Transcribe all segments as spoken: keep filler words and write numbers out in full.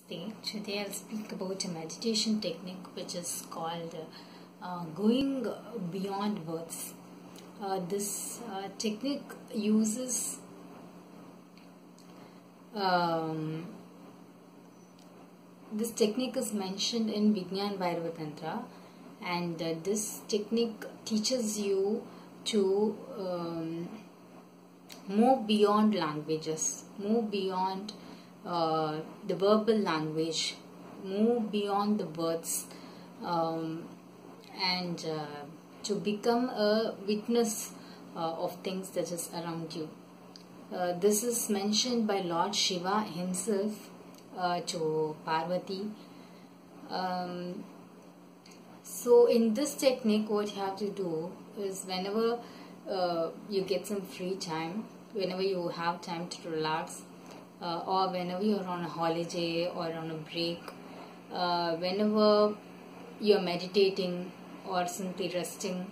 Namaste. Today I'll speak about a meditation technique which is called uh, going beyond words. Uh, this uh, technique uses um, this technique is mentioned in Vijnana Bhairava Tantra, and uh, this technique teaches you to um, move beyond languages, move beyond uh, the verbal language, move beyond the words, um, and uh, to become a witness uh, of things that is around you. Uh, this is mentioned by Lord Shiva himself uh, to Parvati. Um, so in this technique, what you have to do is whenever uh, you get some free time, whenever you have time to relax, uh, or whenever you're on a holiday or on a break, uh, whenever you're meditating or simply resting,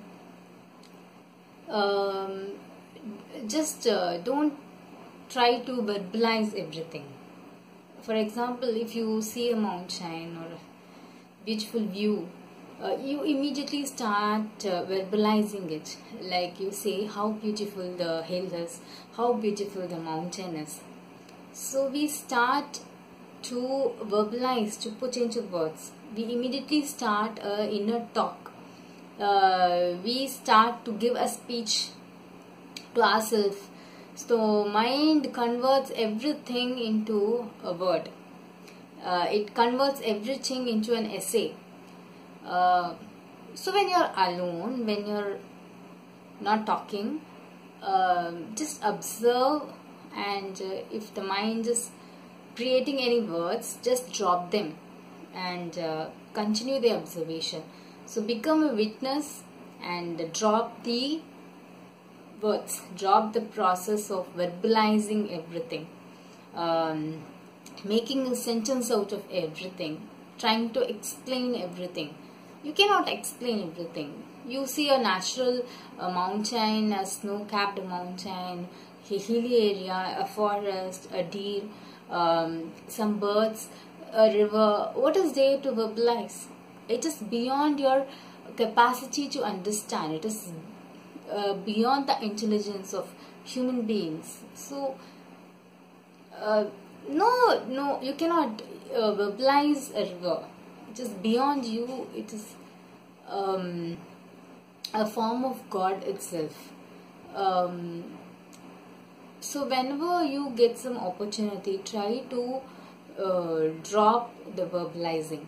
um, just uh, don't try to verbalize everything. For example, if you see a mountain or a beautiful view, uh, you immediately start uh, verbalizing it. Like you say how beautiful the hill is, how beautiful the mountain is. So we start to verbalize, to put into words. We immediately start a inner talk. Uh, we start to give a speech to ourselves. So mind converts everything into a word. Uh, it converts everything into an essay. Uh, so when you're alone, when you're not talking, uh, just observe, and uh, if the mind is creating any words, just drop them and uh, continue the observation. So become a witness and drop the words, drop the process of verbalizing everything, um, making a sentence out of everything, trying to explain everything. You cannot explain everything. You see a natural a mountain, a snow-capped mountain, a hilly area, a forest, a deer, um, some birds, a river. What is there to verbalize? It is beyond your capacity to understand. It is uh, beyond the intelligence of human beings. So, uh, no, no, you cannot uh, verbalize a river. It is beyond you. It is um, a form of God itself. Um, so whenever you get some opportunity, try to uh, drop the verbalizing.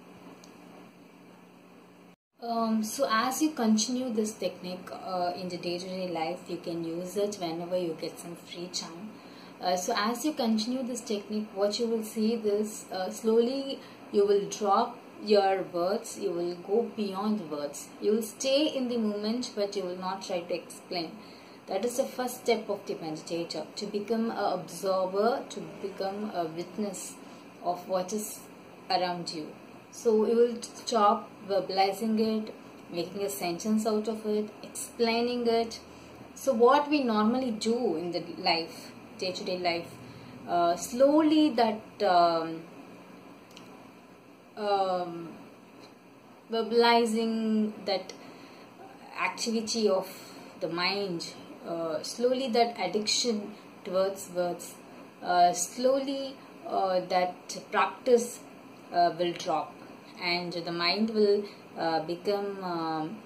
Um, so as you continue this technique uh, in the day-to-day life, you can use it whenever you get some free time. Uh, so as you continue this technique, what you will see is uh, slowly you will drop your words, you will go beyond words. You will stay in the moment, but you will not try to explain. That is the first step of the meditator, to become an observer, to become a witness of what is around you. So you will stop verbalizing it, making a sentence out of it, explaining it. So what we normally do in the life, day-to-day life, uh, slowly that um, um, verbalizing, that activity of the mind, uh, slowly that addiction towards words, uh, slowly uh, that practice uh, will drop, and the mind will uh, become um,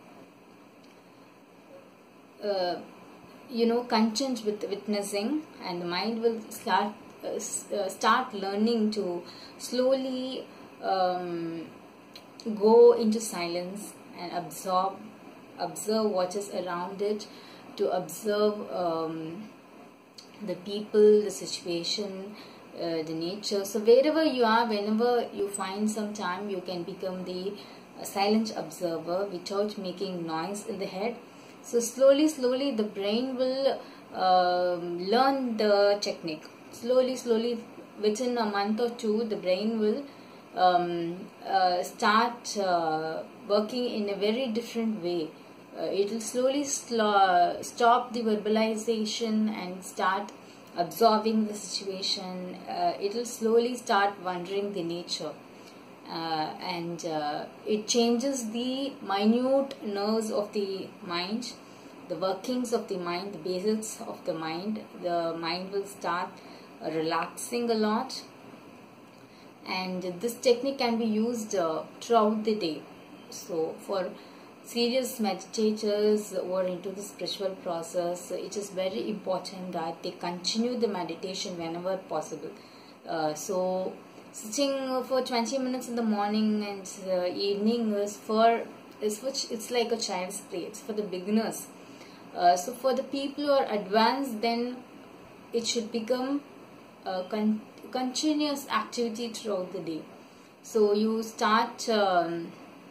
uh, you know, content with witnessing, and the mind will start uh, uh, start learning to slowly um, go into silence and absorb observe what is around it, to observe um, the people, the situation, uh, the nature. So wherever you are, whenever you find some time, you can become the uh, silent observer without making noise in the head. So slowly, slowly the brain will uh, learn the technique. Slowly, slowly, within a month or two, the brain will um, uh, start uh, working in a very different way. Uh, it will slowly stop the verbalization and start absorbing the situation. Uh, it will slowly start wondering the nature. Uh, and uh, it changes the minute nerves of the mind, the workings of the mind, the basics of the mind. The mind will start uh, relaxing a lot, and this technique can be used uh, throughout the day. So for serious meditators who are into the spiritual process, it is very important that they continue the meditation whenever possible. Uh, so sitting for twenty minutes in the morning and uh, evening is for is for it's like a child's play. It's for the beginners. Uh, so for the people who are advanced, then it should become a con continuous activity throughout the day. So you start um,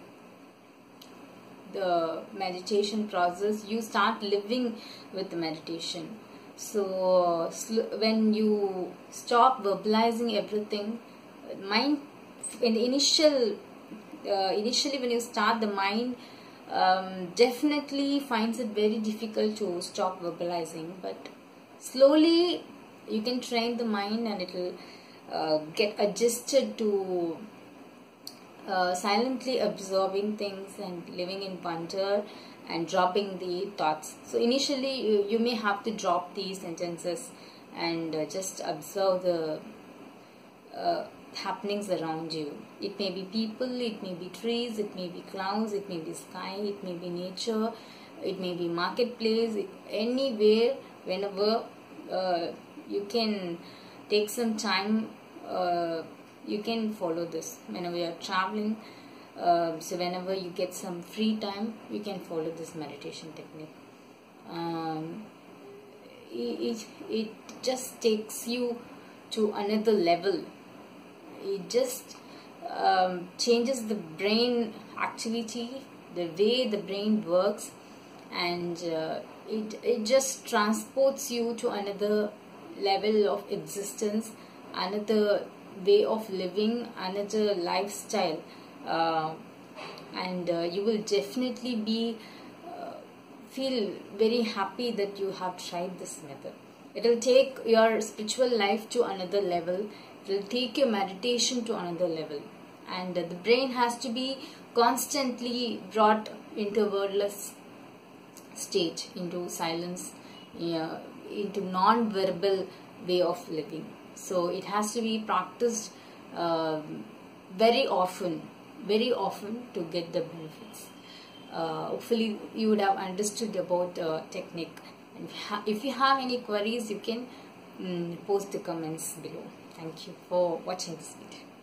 the meditation process. You start living with the meditation. So when you stop verbalizing everything, mind in the initial uh, initially when you start, the mind um, definitely finds it very difficult to stop verbalizing, but slowly you can train the mind and it will uh, get adjusted to uh, silently absorbing things and living in wonder and dropping the thoughts. So initially you, you may have to drop these sentences and uh, just observe the uh, happenings around you. It may be people, it may be trees, it may be clouds, it may be sky, it may be nature, it may be marketplace, it, anywhere, whenever uh, you can take some time, uh, you can follow this whenever you are traveling. Uh, so whenever you get some free time, you can follow this meditation technique. Um, it, it, it just takes you to another level. It just um, changes the brain activity, the way the brain works, and uh, it, it just transports you to another level of existence, another way of living, another lifestyle. Uh, and uh, you will definitely be uh, feel very happy that you have tried this method. It will take your spiritual life to another level. It will take your meditation to another level, and uh, the brain has to be constantly brought into a wordless state, into silence, uh, into non-verbal way of living. So it has to be practiced uh, very often, very often to get the benefits. Uh, hopefully you would have understood about the technique. And if you have any queries, you can um, post the comments below. Thank you for watching this video.